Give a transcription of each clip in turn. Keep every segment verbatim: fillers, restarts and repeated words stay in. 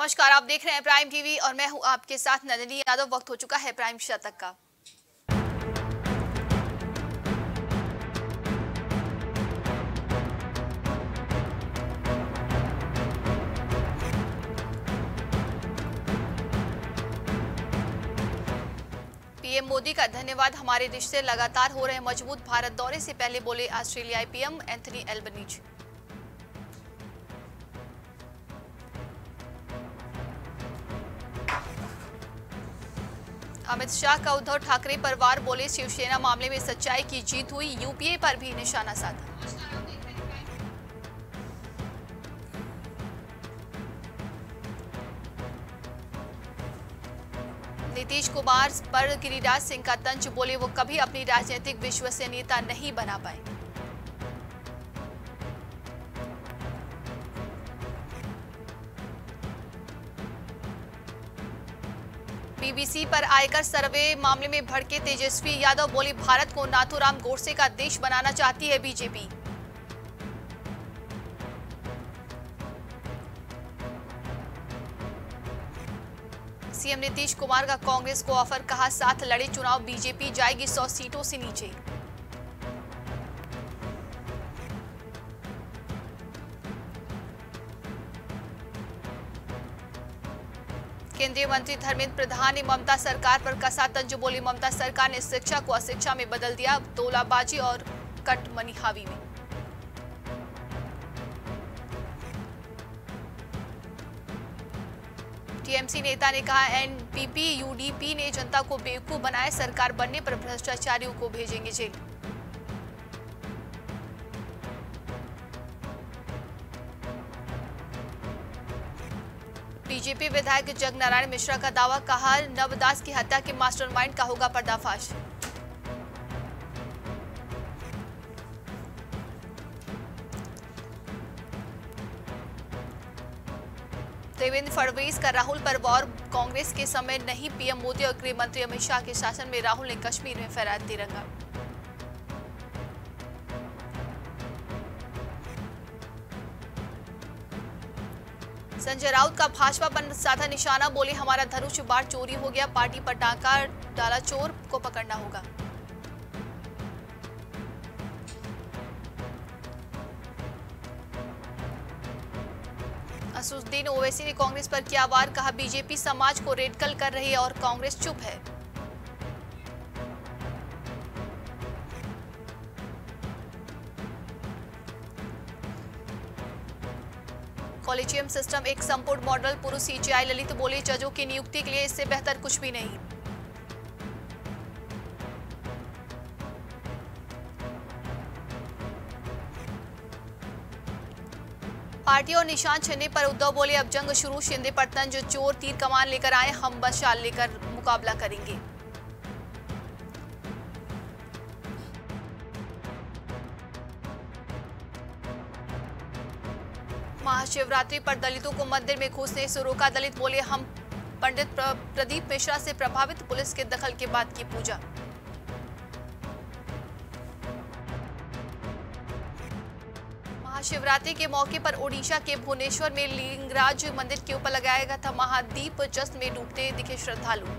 नमस्कार, आप देख रहे हैं प्राइम टीवी और मैं हूं आपके साथ नंदिनी यादव। वक्त हो चुका है प्राइम शतक का। पीएम मोदी का धन्यवाद, हमारे रिश्ते लगातार हो रहे मजबूत। भारत दौरे से पहले बोले ऑस्ट्रेलियाई PM Anthony Albanese. Amit Shah का उद्धव ठाकरे पर वार, बोले शिवसेना मामले में सच्चाई की जीत हुई। यूपीए पर भी निशाना साधा। नीतीश कुमार पर गिरिराज सिंह का तंज, बोले वो कभी अपनी राजनीतिक विश्वसनीयता नहीं बना पाए। बीबीसी पर आयकर सर्वे मामले में भड़के तेजस्वी यादव, बोले भारत को नाथूराम गोडसे का देश बनाना चाहती है बीजेपी। सीएम नीतीश कुमार का कांग्रेस को ऑफर, कहा साथ लड़े चुनाव, बीजेपी जाएगी सौ सीटों से नीचे। केंद्रीय मंत्री धर्मेंद्र प्रधान ने ममता सरकार पर कसा तंज, बोली ममता सरकार ने शिक्षा को अशिक्षा में बदल दिया। तोलाबाजी और कट मनी हावी में। टीएमसी नेता ने कहा एनपीपी यूडीपी ने जनता को बेवकूफ बनाया, सरकार बनने पर भ्रष्टाचारियों को भेजेंगे जेल। बीजेपी विधायक जगनारायण मिश्रा का दावा, कहा नवदास की हत्या के मास्टरमाइंड का होगा पर्दाफाश। देवेंद्र फडणवीस का राहुल पर वार, कांग्रेस के समय नहीं पीएम मोदी और गृह मंत्री अमित शाह के शासन में राहुल ने कश्मीर में फहराया तिरंगा। संजय राउत का भाजपा पर साधा निशाना, बोले हमारा धनुष बाढ़ चोरी हो गया, पार्टी पर डाका डाला, चोर को पकड़ना होगा। असदुद्दीन ओवैसी ने कांग्रेस पर किया वार, कहा बीजेपी समाज को रेडकल कर रही है और कांग्रेस चुप है। कॉलेजियम सिस्टम एक संपूर्ण मॉडल, पुरुष सीजीआई ललित, बोले जजों की नियुक्ति के लिए इससे बेहतर कुछ भी नहीं। पार्टी और निशान छीनने पर उद्धव बोले अब जंग शुरू, शिंदे पर तंज, चोर तीर कमान लेकर आए, हम मशाल लेकर मुकाबला करेंगे। महाशिवरात्रि पर दलितों को मंदिर में घुसने से रोका, दलित बोले हम पंडित प्रदीप मिश्रा से प्रभावित, पुलिस के दखल के बाद की पूजा। महाशिवरात्रि के मौके पर ओडिशा के भुवनेश्वर में लिंगराज मंदिर के ऊपर लगाया गया था महादीप, जश्न में डूबते दिखे श्रद्धालु।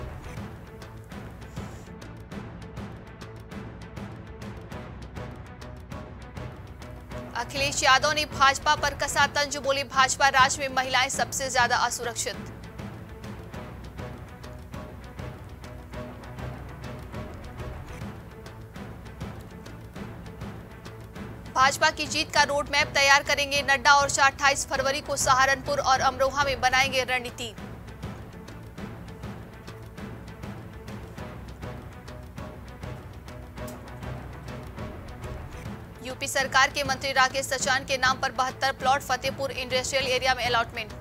अखिलेश यादव ने भाजपा पर कसा तंज, बोले भाजपा राज में महिलाएं सबसे ज्यादा असुरक्षित। भाजपा की जीत का रोड मैप तैयार करेंगे नड्डा और अट्ठाईस फरवरी को सहारनपुर और अमरोहा में बनाएंगे रणनीति। यूपी सरकार के मंत्री राकेश सचान के नाम पर बहत्तर प्लॉट, फतेहपुर इंडस्ट्रियल एरिया में अलॉटमेंट।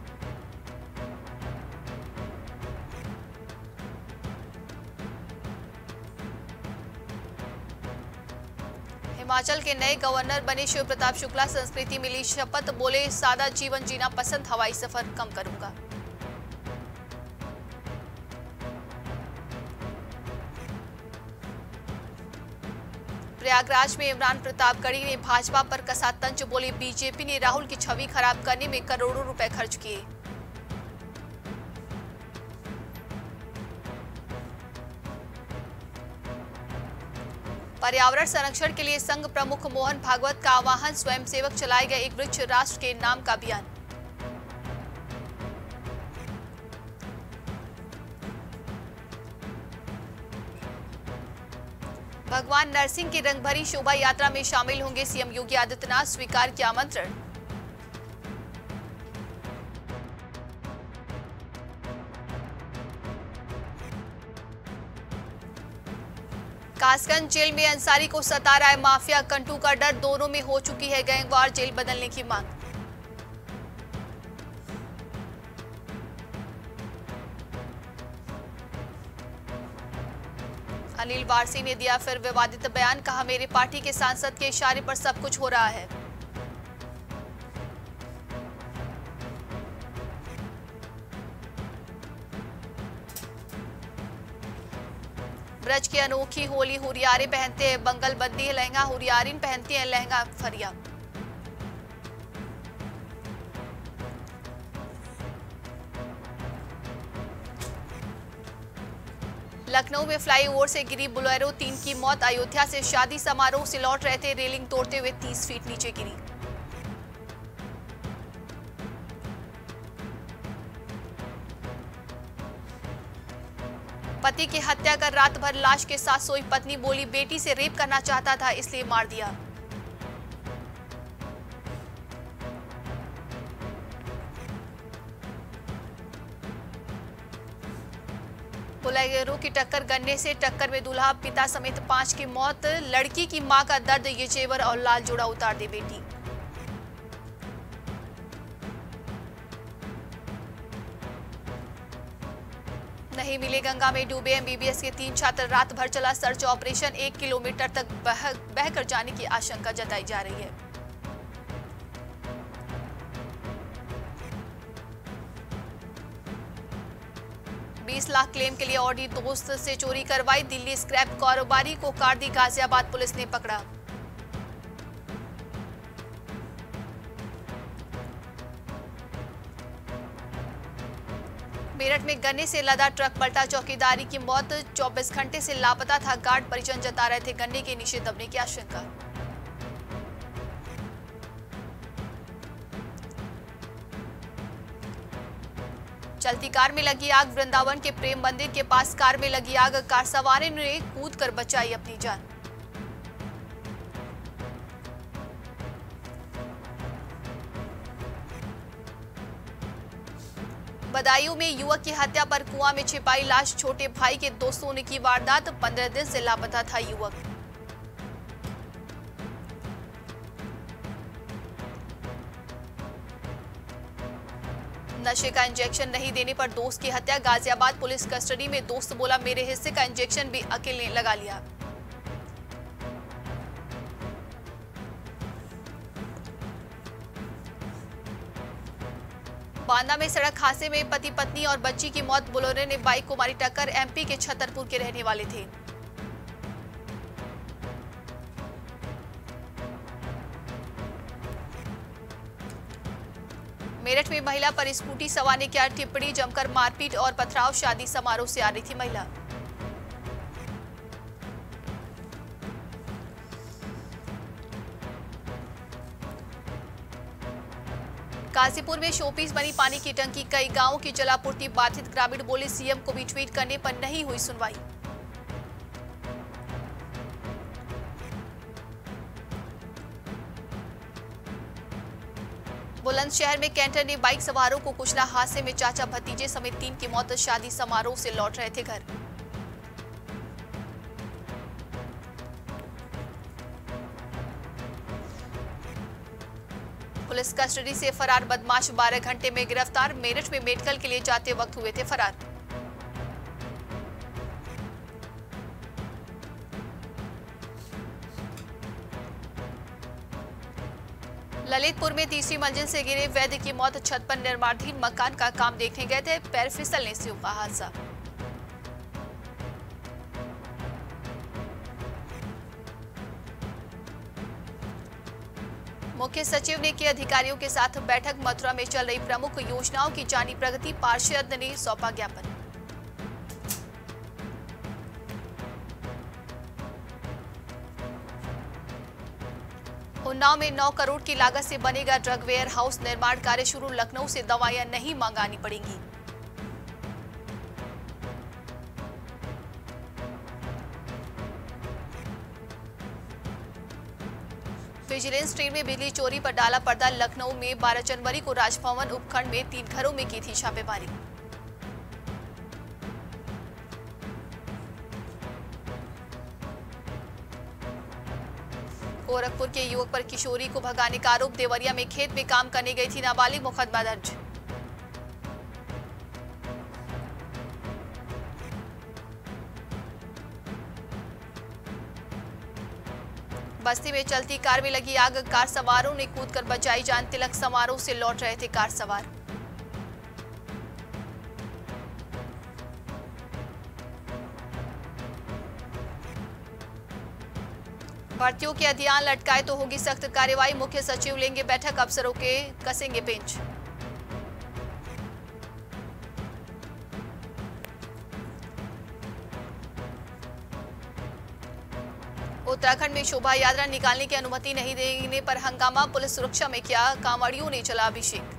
हिमाचल के नए गवर्नर बने शिव प्रताप शुक्ला, संस्कृति मिली शपथ, बोले सादा जीवन जीना पसंद, हवाई सफर कम करूंगा। प्रयागराज में इमरान प्रतापगढ़ी ने भाजपा पर कसा तंज, बोले बीजेपी ने राहुल की छवि खराब करने में करोड़ों रुपए खर्च किए। पर्यावरण संरक्षण के लिए संघ प्रमुख मोहन भागवत का आह्वान, स्वयंसेवक चलाए गए एक वृक्ष राष्ट्र के नाम का अभियान। भगवान नरसिंह की रंगभरी शोभा यात्रा में शामिल होंगे सीएम योगी आदित्यनाथ, स्वीकार किया आमंत्रण। कासगंज जेल में अंसारी को सता रहा है माफिया, कंटू का डर, दोनों में हो चुकी है गैंगवार, जेल बदलने की मांग। अनिल वारसी ने दिया फिर विवादित बयान, कहा मेरे पार्टी के सांसद के इशारे पर सब कुछ हो रहा है। ब्रज की अनोखी होली, हुरियारे पहनते हैं बंगल बंदी लहंगा, हुरियारिन पहनती हैं लहंगा फरिया। लखनऊ में फ्लाईओवर से गिरी बोलेरो, तीन की मौत। अयोध्या से शादी समारोह से लौट रहे थे, रेलिंग तोड़ते हुए तीस फीट नीचे गिरी। पति की हत्या कर रात भर लाश के साथ सोई पत्नी, बोली बेटी से रेप करना चाहता था इसलिए मार दिया। बोलेरो की टक्कर, गन्ने से टक्कर में दूल्हा पिता समेत पांच की मौत। लड़की की मां का दर्द, ये जेवर और लाल जोड़ा उतार दे बेटी। नहीं मिले गंगा में डूबे एमबीबीएस के तीन छात्र, रात भर चला सर्च ऑपरेशन, एक किलोमीटर तक बह बहकर जाने की आशंका जताई जा रही है। बीस लाख क्लेम के लिए ऑडी दोस्त से चोरी करवाई, दिल्ली स्क्रैप कारोबारी को कार दी, गाजियाबाद पुलिस ने पकड़ा। मेरठ में गन्ने से लदा ट्रक पलटा, चौकीदारी की मौत। चौबीस घंटे से लापता था गार्ड, परिजन जता रहे थे गन्ने के नीचे दबने की आशंका। चलती कार में लगी आग, वृंदावन के प्रेम मंदिर के पास कार में लगी आग, कार सवार ने कूदकर बचाई अपनी जान। बदायूं में युवक की हत्या पर कुआं में छिपाई लाश, छोटे भाई के दोस्तों ने की वारदात, पंद्रह दिन से लापता था युवक। नशे का इंजेक्शन नहीं देने पर दोस्त की हत्या, गाजियाबाद पुलिस कस्टडी में, दोस्त बोला मेरे हिस्से का इंजेक्शन भी अकेले लगा लिया। बांदा में सड़क हादसे में पति पत्नी और बच्ची की मौत, बोलेरो ने बाइक को मारी टक्कर, एमपी के छतरपुर के रहने वाले थे। मेरठ में महिला पर स्कूटी सवार ने किया टिप्पणी, जमकर मारपीट और पथराव, शादी समारोह से आ रही थी महिला। गाजीपुर में शोपीस बनी पानी की टंकी, कई गांवों की जलापूर्ति बाधित, ग्रामीण बोले सीएम को भी ट्वीट करने पर नहीं हुई सुनवाई। बुलंदशहर में कैंटर ने बाइक सवारों को कुचला, हादसे में चाचा भतीजे समेत तीन की मौत, शादी समारोह से लौट रहे थे घर। पुलिस कस्टडी से फरार बदमाश बारह घंटे में गिरफ्तार, मेरठ में मेडिकल के लिए जाते वक्त हुए थे फरार। ललितपुर में तीसरी मंजिल से गिरे वैद्य की मौत, छत पर निर्माणाधीन मकान का काम देखने गए थे, पैर फिसलने से हुआ हादसा। मुख्य सचिव ने की अधिकारियों के साथ बैठक, मथुरा में चल रही प्रमुख योजनाओं की जानी प्रगति, पार्षद ने सौंपा ज्ञापन। उन्नाव में नौ करोड़ की लागत से बनेगा ड्रग वेयर हाउस, निर्माण कार्य शुरू, लखनऊ से दवाइयां नहीं मंगानी पड़ेंगी। विजिलेंस टीम ने बिजली चोरी पर डाला पर्दा, लखनऊ में बारह जनवरी को राजभवन उपखंड में तीन घरों में की थी छापेमारी। गोरखपुर के युवक पर किशोरी को भगाने का आरोप, देवरिया में खेत में काम करने गई थी नाबालिग, मुकदमा दर्ज। बस्ती में चलती कार में लगी आग, कार सवारों ने कूदकर बचाई जान, तिलक समारोह से लौट रहे थे कार सवार। भर्तियों के अभियान लटकाए तो होगी सख्त कार्रवाई, मुख्य सचिव लेंगे बैठक, अफसरों के कसेंगे पेंच। उत्तराखंड में शोभा यात्रा निकालने की अनुमति नहीं देने पर हंगामा, पुलिस सुरक्षा में किया कांवड़ियों ने चला अभिषेक।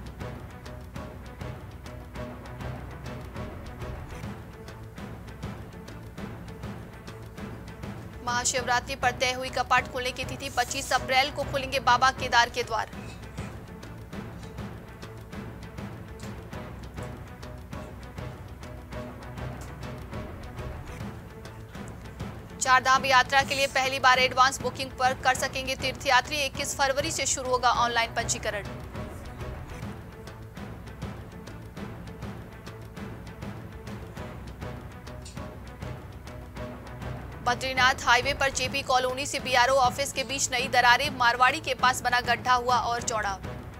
महाशिवरात्रि पर तय हुई कपाट खोलने की तिथि, पच्चीस अप्रैल को खुलेंगे बाबा केदार के द्वार। चारधाम यात्रा के लिए पहली बार एडवांस बुकिंग पर कर सकेंगे तीर्थयात्री, इक्कीस फरवरी से शुरू होगा ऑनलाइन पंजीकरण। बद्रीनाथ हाईवे पर जेपी कॉलोनी से बीआरओ ऑफिस के बीच नई दरारें, मारवाड़ी के पास बना गड्ढा हुआ और चौड़ा।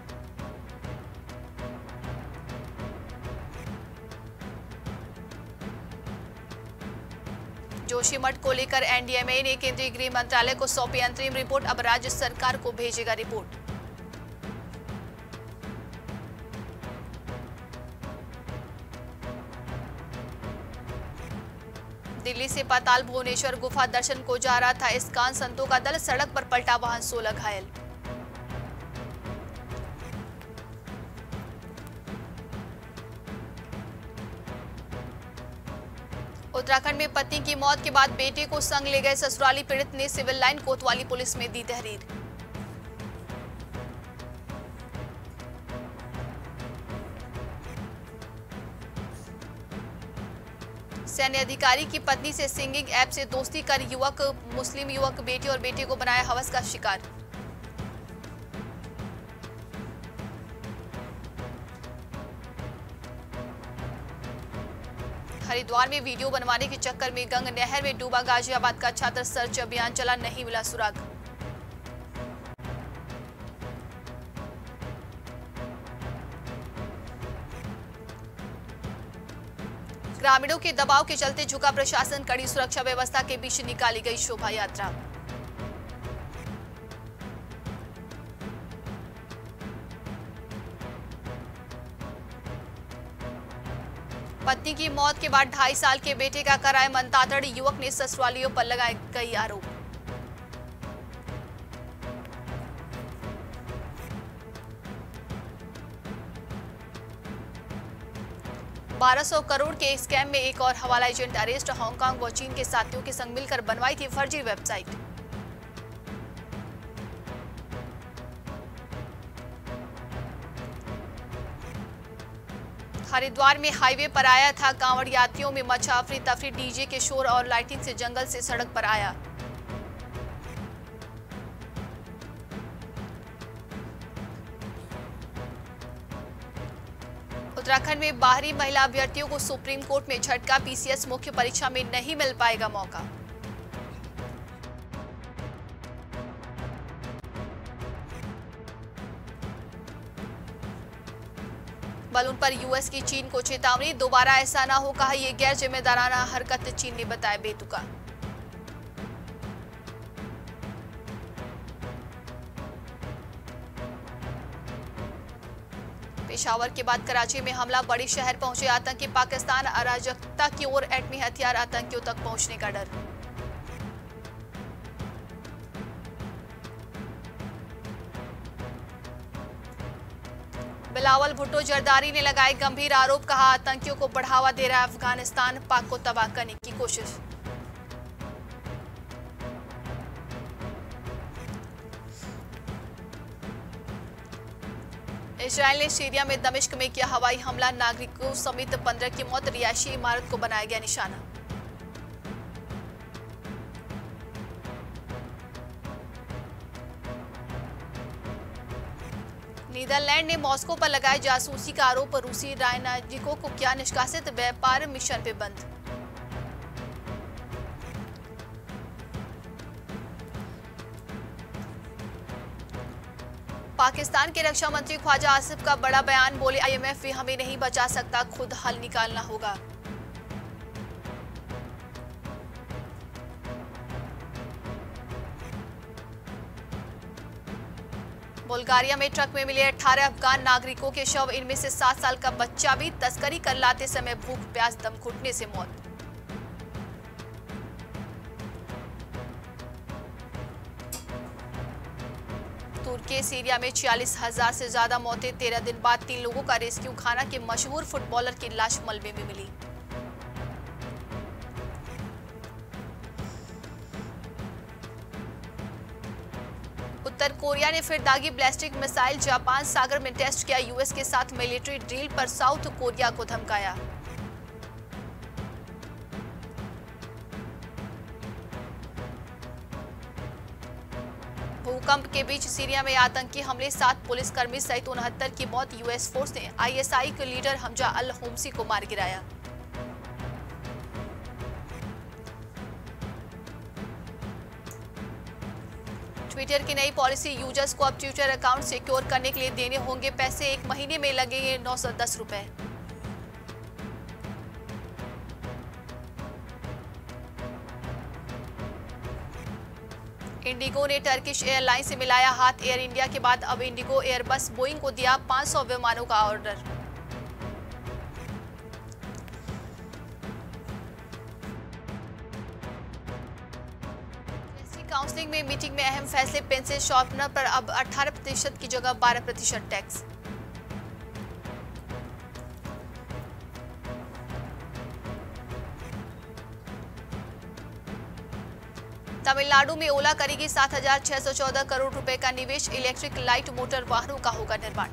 जोशीमठ को लेकर एनडीएमए ने केंद्रीय गृह मंत्रालय को सौंपी अंतरिम रिपोर्ट, अब राज्य सरकार को भेजेगा रिपोर्ट। दिल्ली से पाताल भुवनेश्वर गुफा दर्शन को जा रहा था इस्कॉन संतों का दल, सड़क पर पलटा वाहन, सोलह घायल। उत्तराखंड में पत्नी की मौत के बाद बेटे को संग ले गए ससुराली, पीड़ित ने सिविल लाइन कोतवाली पुलिस में दी तहरीर। सैन्य अधिकारी की पत्नी से सिंगिंग ऐप से दोस्ती कर युवक, मुस्लिम युवक बेटे और बेटे को बनाया हवस का शिकार। हरिद्वार में वीडियो बनवाने के चक्कर में गंग नहर में डूबा गाजियाबाद का छात्र, सर्च अभियान चला, नहीं मिला सुराग। ग्रामीणों के दबाव के चलते झुका प्रशासन, कड़ी सुरक्षा व्यवस्था के बीच निकाली गई शोभा यात्रा। पत्नी की मौत के बाद ढाई साल के बेटे का कराए मनतातड़, युवक ने ससुरालियों पर लगाए कई आरोप। बारह सौ करोड़ के स्कैम में एक और हवाला एजेंट अरेस्ट, हांगकांग व चीन के साथियों के संग मिलकर बनवाई थी फर्जी वेबसाइट। हरिद्वार में हाईवे पर आया था कांवड़ यात्रियों में मचा अफरी तफरी, डीजे के शोर और लाइटिंग से जंगल से सड़क पर आया। उत्तराखंड में बाहरी महिला अभ्यर्थियों को सुप्रीम कोर्ट में झटका, पीसीएस मुख्य परीक्षा में नहीं मिल पाएगा मौका। बलून पर यूएस की चीन को चेतावनी, दोबारा ऐसा ना हो, कहा यह गैर जिम्मेदाराना हरकत चीन ने बताया बेतुका। पेशावर के बाद कराची में हमला, बड़े शहर पहुंचे आतंकी, पाकिस्तान अराजकता की ओर, एटमी हथियार आतंकियों तक पहुंचने का डर। बिलावल भुट्टो जरदारी ने लगाए गंभीर आरोप, कहा आतंकियों को बढ़ावा दे रहा है अफगानिस्तान, पाक को तबाह करने की कोशिश। इजरायल ने सीरिया में दमिश्क में किया हवाई हमला, नागरिकों समेत पंद्रह की मौत, रिहायशी इमारत को बनाया गया निशाना। नीदरलैंड ने मॉस्को पर लगाए जासूसी का आरोप, रूसी राजनयिकों को किया निष्कासित, व्यापार मिशन पे बंद। पाकिस्तान के रक्षा मंत्री ख्वाजा आसिफ का बड़ा बयान, बोले आईएमएफ भी हमें नहीं बचा सकता, खुद हल निकालना होगा। बुल्गारिया में ट्रक में मिले अठारह अफगान नागरिकों के शव, इनमें से सात साल का बच्चा भी, तस्करी कर लाते समय भूख प्यास दम घुटने से मौत। तुर्की सीरिया में छियालीस हजार से ज्यादा मौतें, तेरह दिन बाद तीन लोगों का रेस्क्यू, खाना के मशहूर फुटबॉलर की लाश मलबे में मिली। उत्तर कोरिया ने फिर दागी बैलिस्टिक मिसाइल, जापान सागर में टेस्ट किया, यूएस के साथ मिलिट्री डील पर साउथ कोरिया को धमकाया। भूकंप के बीच सीरिया में आतंकी हमले, सात पुलिसकर्मी सहित उनहत्तर की मौत, यूएस फोर्स ने आईएसआई के लीडर हमजा अल होम्सी को मार गिराया। ट्विटर की नई पॉलिसी, यूजर्स को अब ट्विटर अकाउंट सिक्योर करने के लिए देने होंगे पैसे, एक महीने में लगेंगे नौ सौ दस रुपए। इंडिगो ने टर्किश एयरलाइन से मिलाया हाथ, एयर इंडिया के बाद अब इंडिगो एयरबस बोइंग को दिया पाँच सौ विमानों का ऑर्डर। काउंसलिंग में मीटिंग में अहम फैसले, पेंसिल शॉर्पनर पर अब अठारह प्रतिशत की जगह बारह प्रतिशत टैक्स। तमिलनाडु में ओला करेगी सात हजार छह सौ चौदह करोड़ रुपए का निवेश, इलेक्ट्रिक लाइट मोटर वाहनों का होगा निर्माण।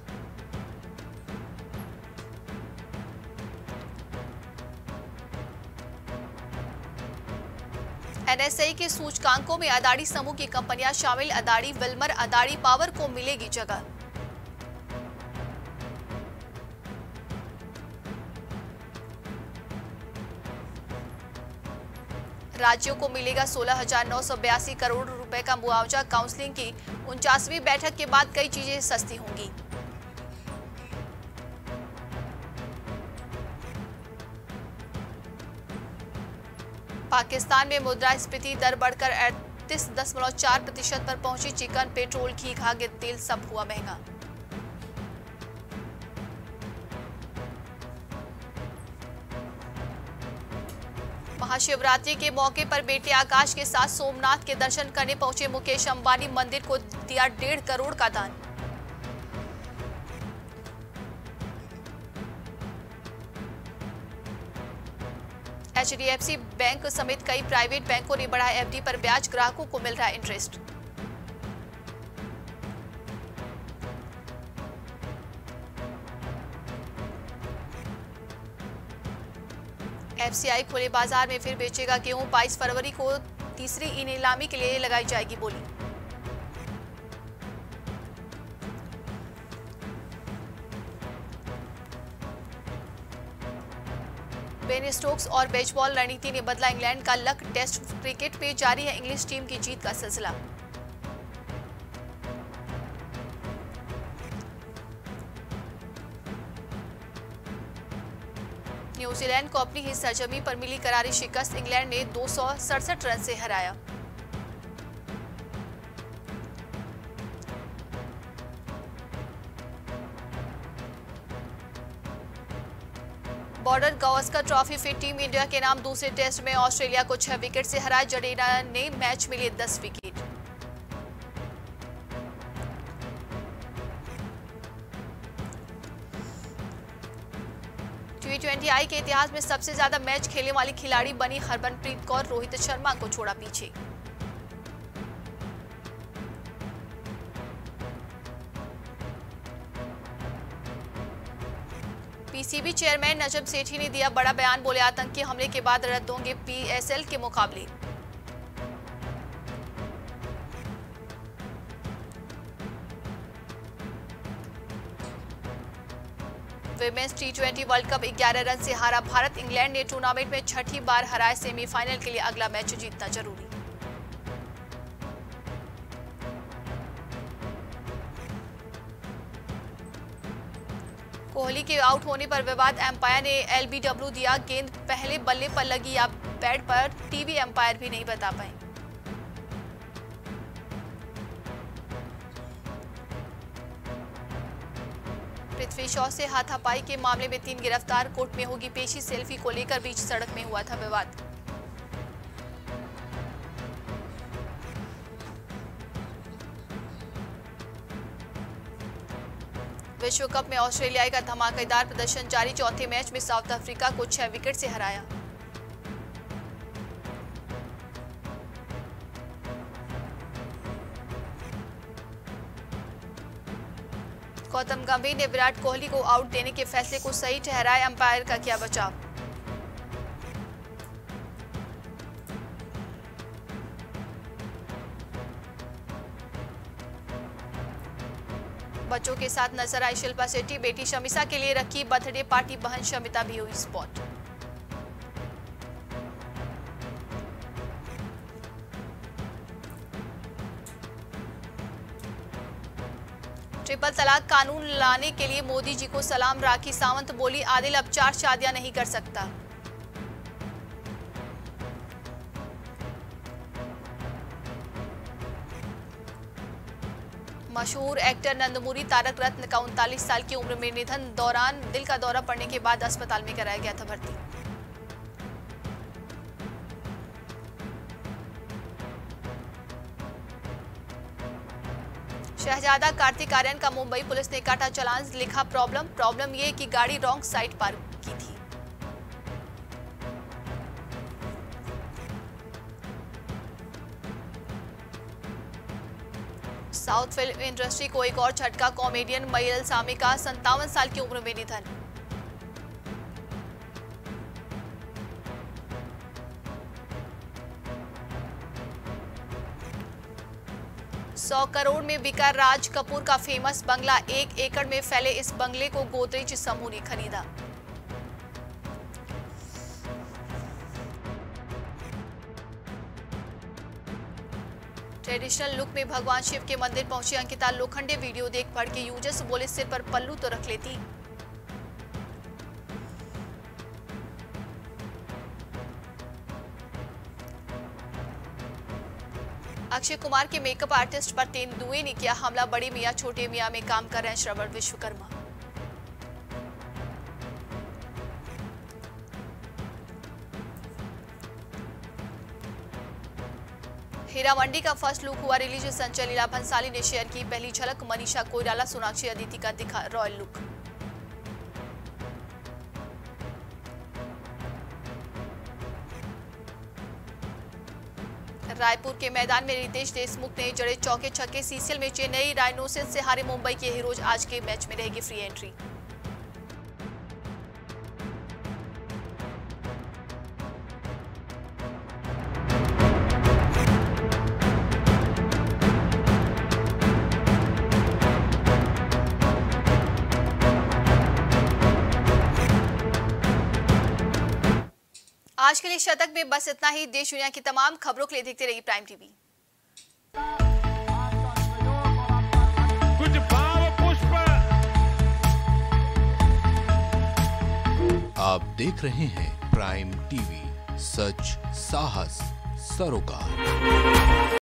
एनएसई के सूचकांकों में अदानी समूह की कंपनियां शामिल, अदानी विल्मर, अदानी पावर को मिलेगी जगह। राज्यों को मिलेगा सोलह हजार नौ सौ बयासी करोड़ रुपए का मुआवजा, काउंसलिंग की उनचासवीं बैठक के बाद कई चीजें सस्ती होंगी। पाकिस्तान में मुद्रास्फीति दर बढ़कर अड़तीस दशमलव चार प्रतिशत पर पहुंची, चिकन, पेट्रोल, घी, खाद्य तेल सब हुआ महंगा। महाशिवरात्रि के मौके पर बेटे आकाश के साथ सोमनाथ के दर्शन करने पहुंचे मुकेश अंबानी, मंदिर को दिया डेढ़ करोड़ का दान। एचडीएफसी बैंक समेत कई प्राइवेट बैंकों ने बढ़ाया एफडी पर ब्याज, ग्राहकों को मिल रहा है इंटरेस्ट। एफसीआई खुले बाजार में फिर बेचेगा गेहूं, बाईस फरवरी को तीसरी ई नीलामी के लिए लगाई जाएगी बोली। बेन स्टोक्स और बेसबॉल रणनीति ने बदला इंग्लैंड का लक, टेस्ट क्रिकेट पे जारी है इंग्लिश टीम की जीत का सिलसिला। न्यूजीलैंड को अपनी ही सरजमी पर मिली करारी शिकस्त, इंग्लैंड ने दो सौ सड़सठ रन से हराया। बॉर्डर गावस्कर ट्रॉफी फिर टीम इंडिया के नाम दूसरे टेस्ट में ऑस्ट्रेलिया को छह विकेट से हराया, जडेजा ने मैच में लिए दस विकेट। टी ट्वेंटी आई के इतिहास में सबसे ज्यादा मैच खेलने वाली खिलाड़ी बनी हरमनप्रीत कौर, रोहित शर्मा को छोड़ा पीछे। पीसीबी चेयरमैन नजम सेठी ने दिया बड़ा बयान, बोले आतंकी हमले के बाद रद्द होंगे पीएसएल के मुकाबले। Women's T twenty world cup ग्यारह रन से हारा भारत। इंग्लैंड ने टूर्नामेंट में छठी बार हराए, सेमीफाइनल के लिए अगला मैच जीतना जरूरी। कोहली के आउट होने पर विवाद, एम्पायर ने एलबीडब्ल्यू दिया, गेंद पहले बल्ले पर लगी या पैड पर, टीवी एम्पायर भी नहीं बता पाए। पृथ्वी शॉ से हाथापाई के मामले में तीन गिरफ्तार, कोर्ट में होगी पेशी। सेल्फी को लेकर बीच सड़क में हुआ था विवाद। विश्व कप में ऑस्ट्रेलिया का धमाकेदार प्रदर्शन जारी, चौथे मैच में साउथ अफ्रीका को छह विकेट से हराया। गौतम गंभीर ने विराट कोहली को आउट देने के फैसले को सही ठहराया, अंपायर का किया बचाव। बच्चों के साथ नजर आई शिल्पा शेट्टी, बेटी शमिसा के लिए रखी बर्थडे पार्टी, बहन शमिता भी हुई स्पॉट। ट्रिपल तलाक कानून लाने के लिए मोदी जी को सलाम, राखी सावंत बोली आदिल अब चार शादियां नहीं कर सकता। मशहूर एक्टर नंदमुरी तारक रत्न का उनतालीस साल की उम्र में निधन, दौरान दिल का दौरा पड़ने के बाद अस्पताल में कराया गया था भर्ती। शहजादा कार्तिक आर्यन का मुंबई पुलिस ने काटा चालान, लिखा प्रॉब्लम प्रॉब्लम ये कि गाड़ी रॉन्ग साइड पार्क की थी। साउथ फिल्म इंडस्ट्री को एक और झटका, कॉमेडियन मय्यल सामी का संतावन साल की उम्र में निधन। सौ करोड़ में बिका राज कपूर का फेमस बंगला, एक एकड़ में फैले इस बंगले को गोदरेज समूह ने खरीदा। ट्रेडिशनल लुक में भगवान शिव के मंदिर पहुंची अंकिता लोखंडे, वीडियो देख पढ़ के यूजर्स बोले सिर पर पल्लू तो रख लेती। अक्षय कुमार के मेकअप आर्टिस्ट पर तेंदुए ने किया हमला, बड़ी मियां छोटे मियां में काम कर रहे हैं श्रवण विश्वकर्मा। हीरामंडी का फर्स्ट लुक हुआ रिलीज, संजय लीला भंसाली ने शेयर की पहली झलक, मनीषा कोइराला सोनाक्षी अदिति का दिखा रॉयल लुक। रायपुर के मैदान में रितेश देशमुख ने जड़े चौके छक्के, सीसीएल में चेन्नई राइनोसेंस से हारे मुंबई के हीरोज, आज के मैच में रहेगी फ्री एंट्री। आज के लिए शतक में बस इतना ही। देश दुनिया की तमाम खबरों के लिए देखते रहिए प्राइम टीवी। कुछ भाव पुष्प। आप देख रहे हैं प्राइम टीवी, सच साहस सरोकार।